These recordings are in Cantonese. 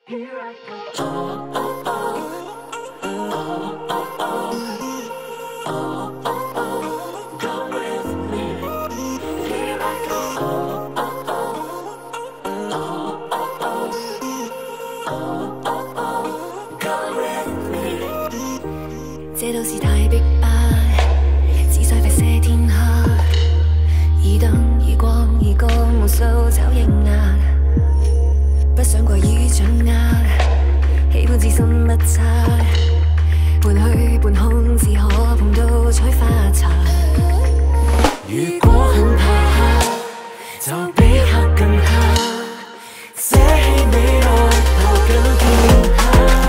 這都市太逼迫，只需發射天黑，以燈以光以光無數找應壓，不想過於掌握，喜歡自信不差，半虛半空只可碰到採花茶。如果很怕黑，就比黑更黑，捨棄美樂頭更天下。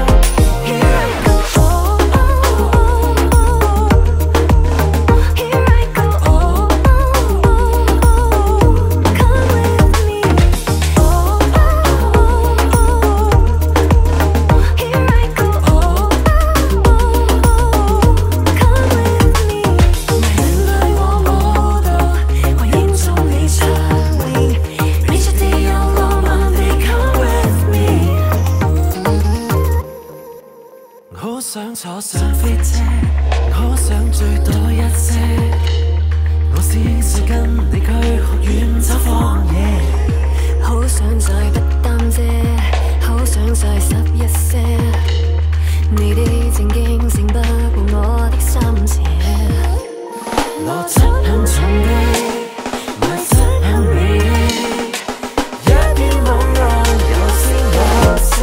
想坐上飛車，我想最多一些。我試試跟你去學院走荒野， 好想再不擔遮，好想再濕一些。你的正經勝不過我的心邪， 邏輯很重的，物質很美的，一於網絡有聲有色。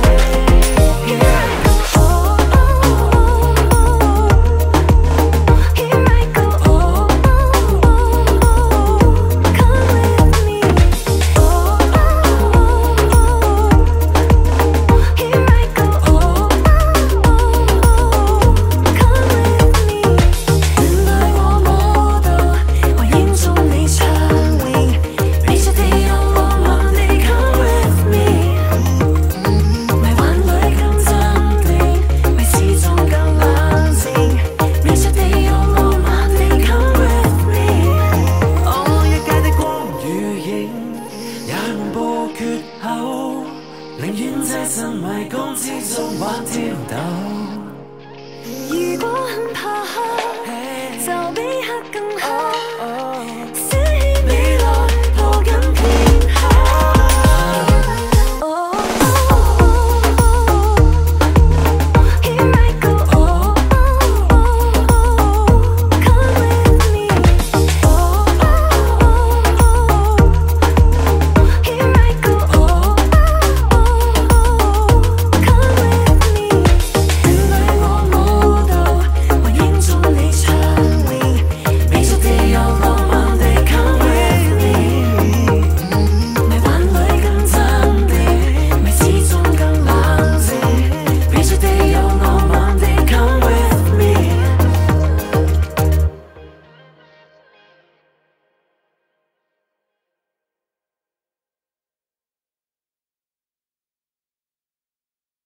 如果很怕黑。